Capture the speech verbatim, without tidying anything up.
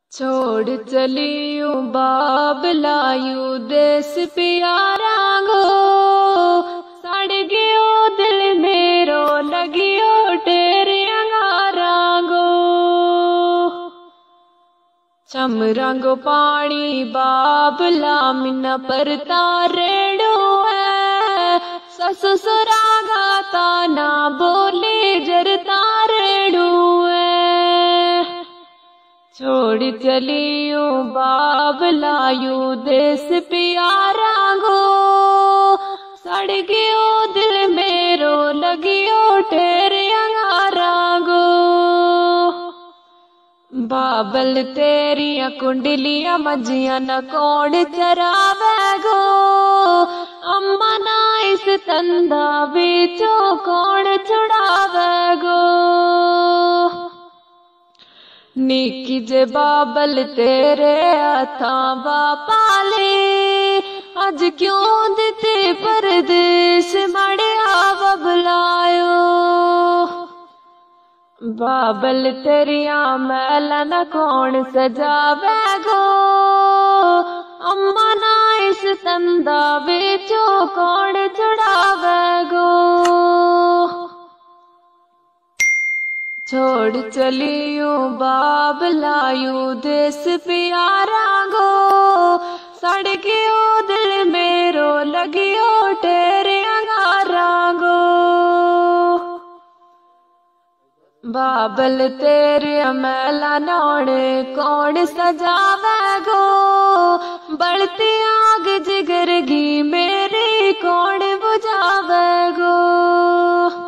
छोड़ चलियो बाबलायू देश प्यारा गो, सड़ गयो दिल मेरो लगियो तेरे अंगारा गो। चमरंगो पानी बाबला मिना पर तारेड़ो है, ससुरा गाता ना बोले जर तारेड़ो है। छोड़ चलियो बाबलायू देश प्यारा गो, सड़ गयो दिल मेरो लगियो तेरे अंगारा गो। बाबल तेरिया कुंडलियां मजिया न कौन चरावे गो, अम्मा ना इस तंदा बेचो कौन छुड़ावे गो। निकी जे बाबल तेरे हाथा बापाले, अज क्यों दिते परदेश मड़िया बबलायो। बाबल तेरिया मैला न कौन सजावे गो, अम्मा ना इस तंदा बेचो कौन छुड़ावे गो। छोड़ चलियो बाबलायू देश प्यारा गो, सड़ गयो दिल मेरो लगियो तेरे अंगारा गो। बाबल तेरे मैला नौने कौन सजावे गो, बढ़ती आग जिगर की मेरी कौन बुझावे गो।